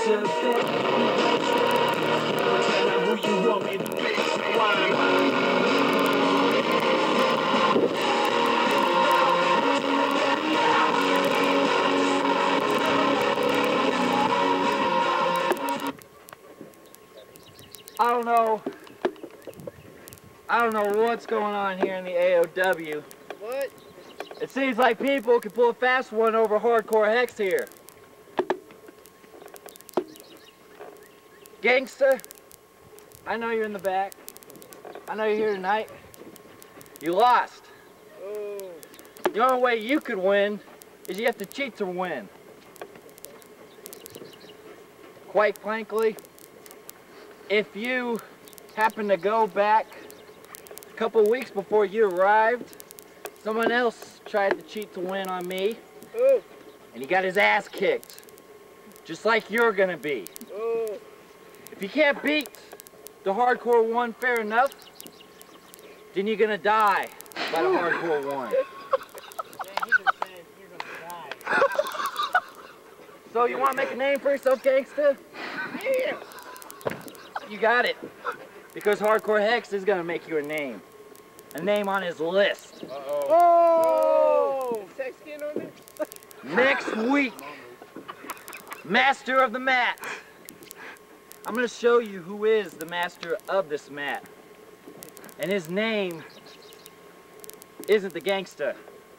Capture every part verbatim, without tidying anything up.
to bed. Tell her who you want me to be. Why? I don't know. I don't know what's going on here in the A O W. What? It seems like people can pull a fast one over hardcore Hecxz here. Gangsta, I know you're in the back. I know you're here tonight. You lost. Oh. The only way you could win is you have to cheat to win. Quite frankly, if you happen to go back a couple weeks before you arrived, someone else tried to cheat to win on me, Oh. and he got his ass kicked, just like you're gonna be. Oh. If you can't beat the hardcore one fair enough, then you're gonna die by the hardcore one. So you want to make a name for yourself, gangsta? Yeah. You got it. Because hardcore Hecxz is gonna make you a name. A name on his list. Uh-oh. Oh! Is Hecxz getting on it? Next week, master of the mat. I'm gonna show you who is the master of this mat. And his name isn't the gangsta.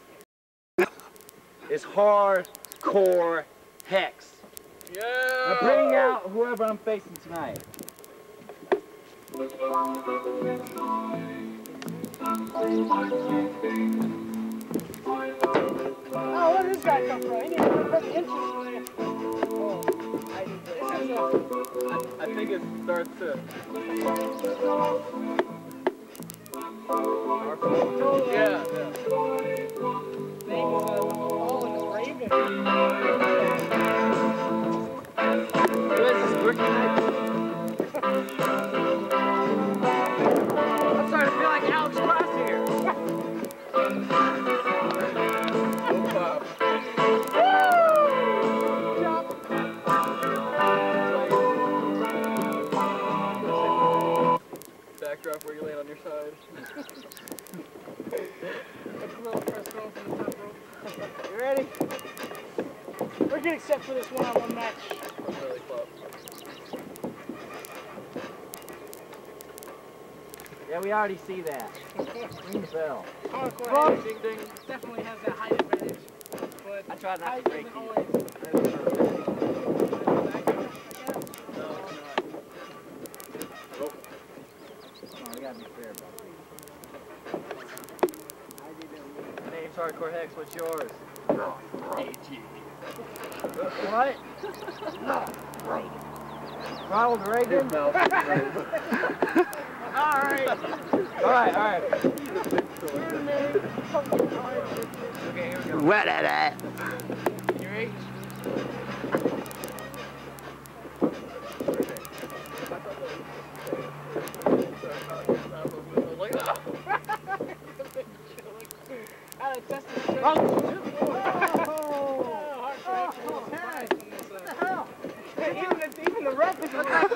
It's hardcore Hecxz. Yeah. Now bring out whoever I'm facing tonight. Oh, where does this guy come from? He didn't even put the entrance in there. Oh, I, this is a, I, I think it starts to. oh, Yeah, yeah. name is uh, Fallen Raven. Who is this rookie night? I'm starting to feel like Alex Cross here. Backdrop where you land on your side. That's a little press roll from the top rope. You ready? We're good except for this one-on-one match. Really close. Yeah, we already see that. Ring the bell. Hardcore Well, Hecxz ding ding. definitely has that height advantage, but I try not height to break isn't you. always. No, it's not. Nope. Oh, we gotta be fair, bro. My name's Hardcore Hecxz. What's yours? A G. What? Ronald Reagan? No. All right. All right, all right. Okay, here we go. What at that? You ready? Out of test the even, even the ref is around.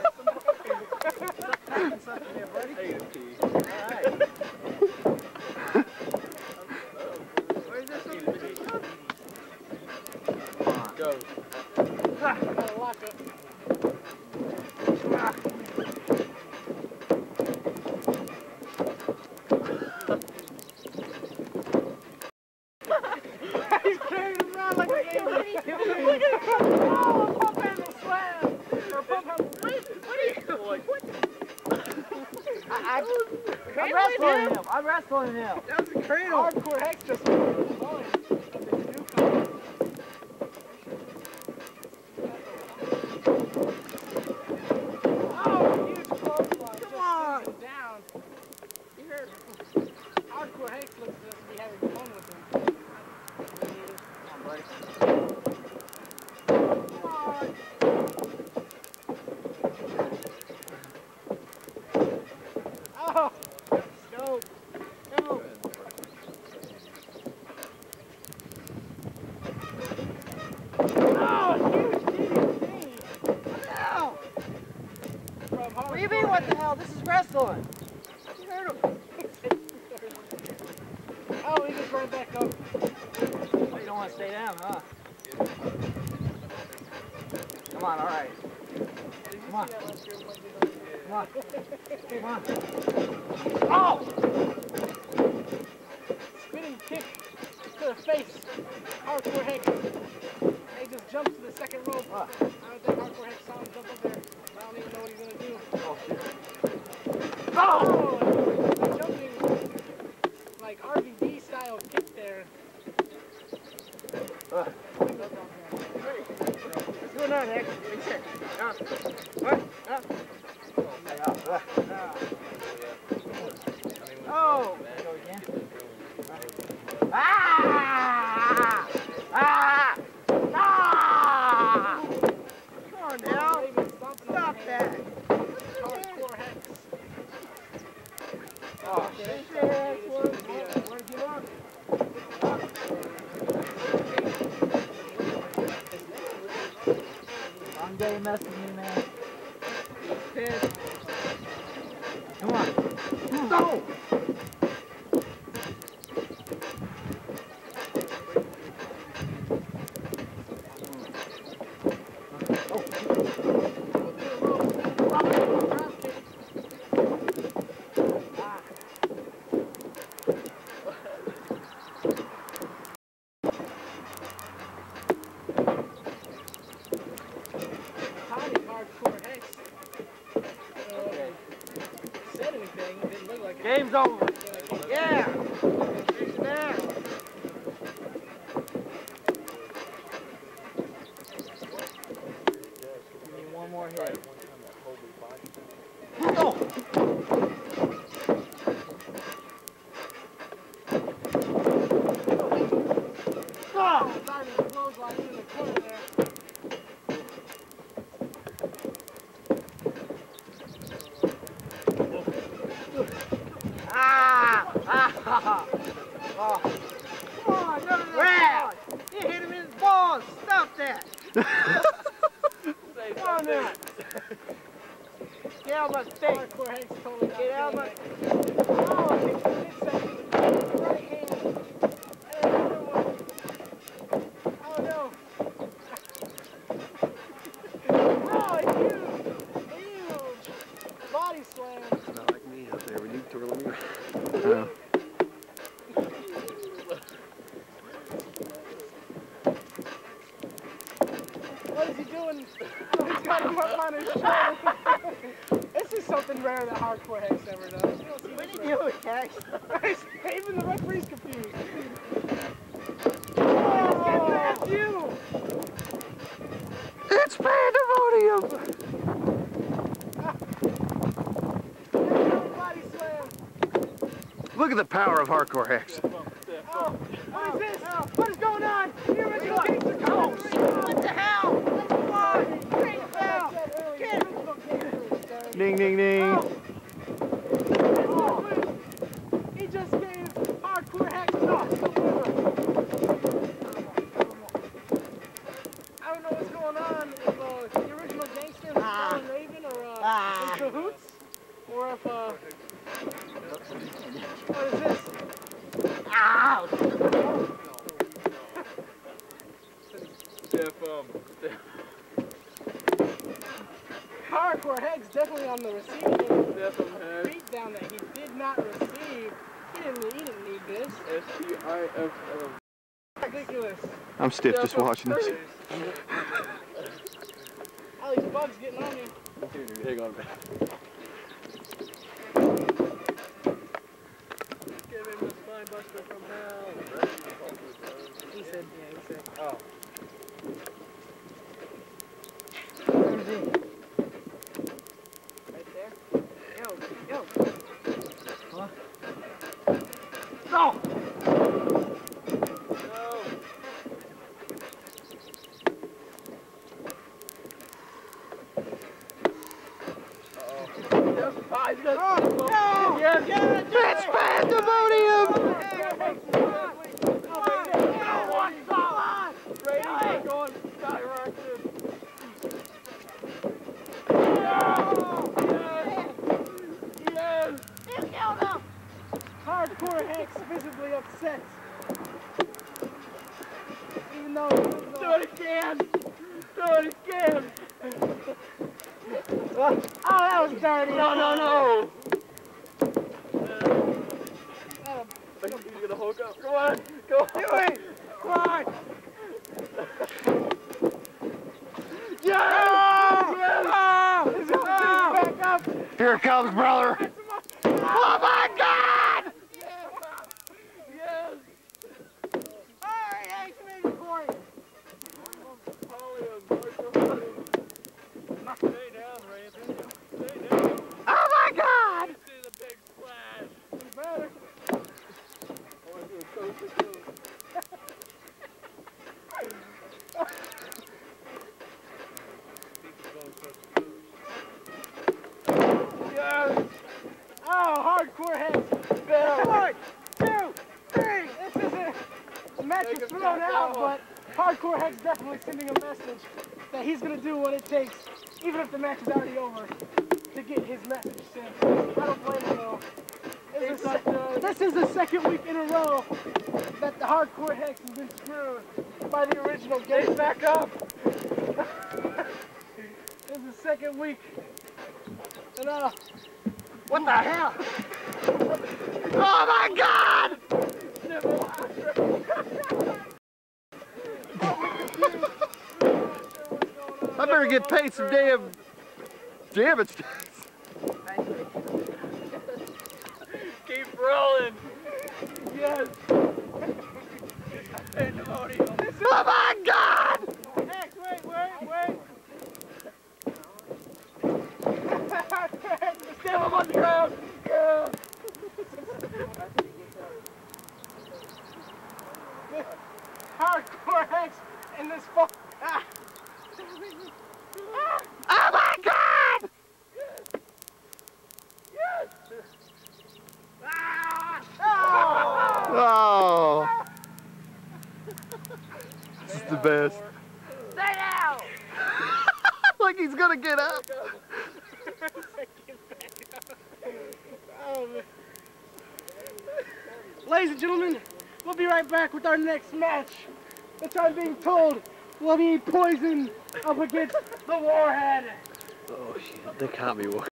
Where's this one? Go. Gotta lock up. He's carrying him around like a game. Look at him! Oh, pump handle slam! Or pump handle. What? What are you? Like, What? I, I, I'm Cradling wrestling him? him. I'm wrestling him. That was a cradle. Hardcore Hecxz just falling. Oh, huge clothesline. Come on. Down. You heard Hardcore Hecxz looks to us to be having fun with him. Come on, buddy. Come on. Oh, go. Go. Oh, huge D D T. Excellent. You heard him. Oh, he gets right back up. Oh, you don't want to stay down, huh? Come on, all right. Come on. Come on. Come on. Oh! Spinning kick to the face. Hardcore Hecxz. He just jumps to the second rope. Ah. I don't think Hardcore Hecxz saw him jump up there. I don't even know what he's going to do. Oh, shit. Oh! A jumping, like R V D style kick there. Uh. What's going on, Hecxz? What's here? Uh. What? Uh. Oh! Go again. Ah! Ah! Ah! Come on now. Stop that. Hardcore Hecxz. Oh, shit. Want to give up? Long day messing with me, man. Pissed. Come on. Go! Game's over. Yeah. There. Give me one more hit. Oh. Oh. Ah! Ah! Oh. Come on, no, no, no. You hit him in his balls. Stop that. Come on now. Get out of my face. Get out of my... Oh, right hand. And another one. Oh, no. Oh, a huge, huge body slam. It's not like me out there when you twirl me. Oh. What is he doing? Oh, he's got him up on his shoulder. This is something rare that Hardcore Hecxz ever does. You don't see What are this you doing, Hecxz? Even the referee's confused. Oh, get past you! It's pandemonium! Body slam. Look at the power of Hardcore Hecxz. Oh, what is this? What is going on? The original gangster Oh, what the hell? Come on! Bring it down! Get it! Ding, ding, ding. Oh. He just gave Hardcore Hecxz off the winner. I don't know what's going on, if uh, the original gangster and Ah. Colin Raven are uh, Ah. in cahoots, or if, uh, what is this? Ow! Jeff, um, Hardcore Hecxz definitely on the receiving end of Jeff, um, a beat down that he did not receive. He didn't, he didn't need this. S T I F M. Ridiculous. I'm stiff just watching this. All these bugs getting on you. Hang on a minute. Give him the spine buster from hell. He said, yeah, he said. Oh. Where is he? Right there? Yo, yo! Huh? No! No. Oh, he's gonna... Oh, no! Yeah, yeah, It's pandemonium! Brady's going skyrocket. Yes! again! Oh, that was dirty. No, no, no! Oh, He's gonna hook up. Go on, go on. do it. Come on. Yes! Oh, Yes! oh, he's back up. Here it comes, brother. Oh my God! Yes! All right, Hecxz, maybe Corey. Stay down, Raven. Stay down. Oh my God! See the big splash. Better. I want to do a coast to coast. Yes. Oh, hardcore Hecxz. One, two, three. This isn't a match Take is him thrown back out, out. but hardcore Hecxz definitely sending a message that he's gonna do what it takes, even if the match is already over, to get his message sent. I don't blame him though. This is, a, this is the second week in a row that the hardcore Hecxz has been screwed by the original game. Stay back up. This is the second week. And uh, What the hell? Oh my God! I better get paid some damn damage tax. Keep rolling. yes. Pandemonium. Oh my God! Hecxz, wait, wait, wait. Stab him on the ground. Yeah. Hardcore Hecxz in this fall. Ah. Oh my God! Oh. Oh! This is the best. Stay out. Like he's gonna get up. Oh, man. Ladies and gentlemen, we'll be right back with our next match, which I'm being told will be Poison up against the Warhead. Oh shit, they can't be working.